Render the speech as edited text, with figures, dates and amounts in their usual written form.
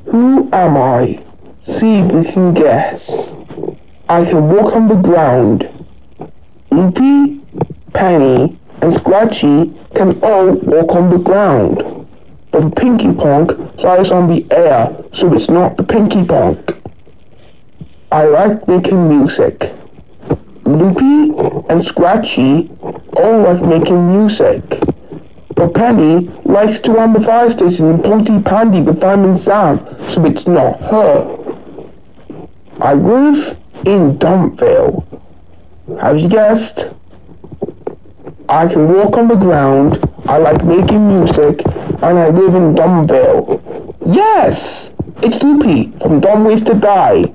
Who am I? See if you can guess. I can walk on the ground. Loopy, Penny, and Scratchy can all walk on the ground. But the Pinky Ponk flies on the air, so it's not the Pinky Ponk. I like making music. Loopy and Scratchy all like making music. But Penny likes to run the fire station in Pontypandy with Fireman Sam, so it's not her. I live in Dumpville. Have you guessed? I can walk on the ground, I like making music, and I live in Dumpville. Yes! It's Loopy from Dumb Ways to Die.